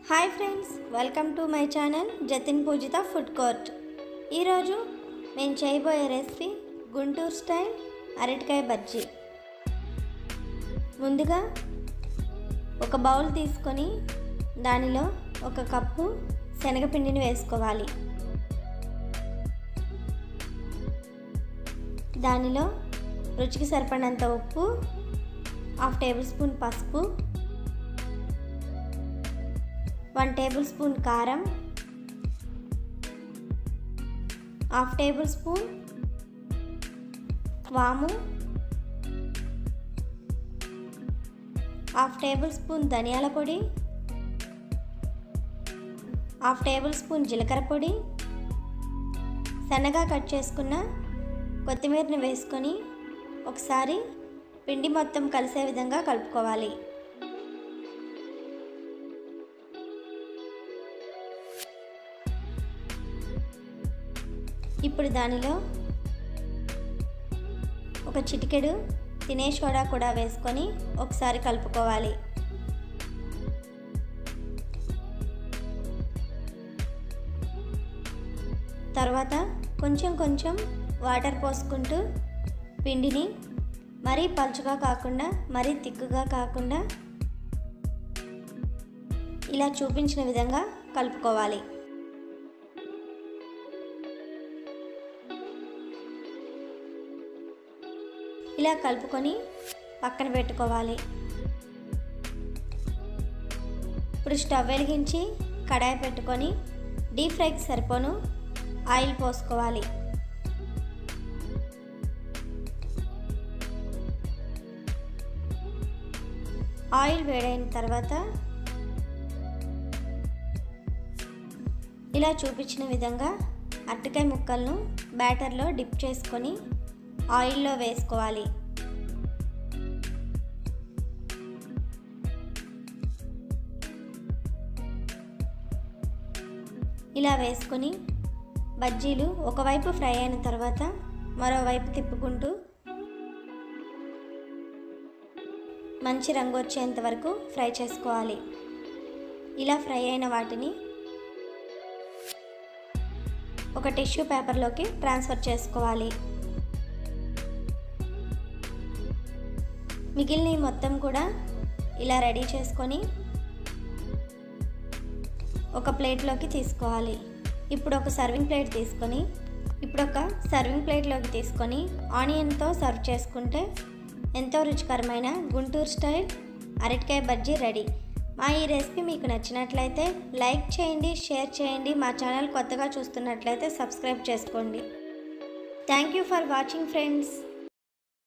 Hi friends, welcome to my channel Jatin Poojitha food court. ఈరోజు నేను చేయబోయే రెసిపీ గుంటూరు స్టైల్ అరటికాయ బజ్జీ. ముందుగా ఒక బౌల్ తీసుకొని దానిలో ఒక కప్పు శనగపిండిని వేసుకోవాలి. దానిలో రుచికి సరిపడినంత ఉప్పు, 1/2 టేబుల్ స్పూన్ పసుపు, 1 టేబుల్ స్పూన్ కారం, 1/2 టేబుల్ స్పూన్ వాము, 1/2 టేబుల్ స్పూన్ ధనియాల పొడి, 1/2 టేబుల్ స్పూన్ జీలకర్ర పొడి, సన్నగా కట్ చేసుకున్న కొత్తిమీరని వేసుకొని ఒకసారి పిండి మొత్తం కలిసే విధంగా కలుపుకోవాలి. ఇప్పుడు దానిలో ఒక చిటికెడు తినే సోడా కూడా వేసుకొని ఒకసారి కలుపుకోవాలి. తర్వాత కొంచెం కొంచెం వాటర్ పోసుకుంటూ పిండిని మరీ పలుచగా కాకుండా మరీ తిక్కుగా కాకుండా ఇలా చూపించిన విధంగా కలుపుకోవాలి. ఇలా కలుపుకొని పక్కన పెట్టుకోవాలి. ఇప్పుడు స్టవ్ వెలిగించి కడాయి పెట్టుకొని డీప్ ఫ్రైకి సరిపోను ఆయిల్ పోసుకోవాలి. ఆయిల్ వేడైన తర్వాత ఇలా చూపించిన విధంగా అరటికాయ ముక్కలను బ్యాటర్లో డిప్ చేసుకొని ఆయిల్లో వేసుకోవాలి. ఇలా వేసుకొని బజ్జీలు ఒకవైపు ఫ్రై అయిన తర్వాత మరోవైపు తిప్పుకుంటూ మంచి రంగు వచ్చేంత వరకు ఫ్రై చేసుకోవాలి. ఇలా ఫ్రై అయిన వాటిని ఒక టిష్యూ పేపర్లోకి ట్రాన్స్ఫర్ చేసుకోవాలి. మిగిలిన మొత్తం కూడా ఇలా రెడీ చేసుకొని ఒక ప్లేట్లోకి తీసుకోవాలి. ఇప్పుడు ఒక సర్వింగ్ ప్లేట్లోకి తీసుకొని ఆనియన్తో సర్వ్ చేసుకుంటే ఎంతో రుచికరమైన గుంటూరు స్టైల్ అరటికాయ బజ్జీ రెడీ. మా ఈ రెసిపీ మీకు నచ్చినట్లయితే లైక్ చేయండి, షేర్ చేయండి. మా ఛానల్ కొత్తగా చూస్తున్నట్లయితే సబ్స్క్రైబ్ చేసుకోండి. Thank you for watching friends.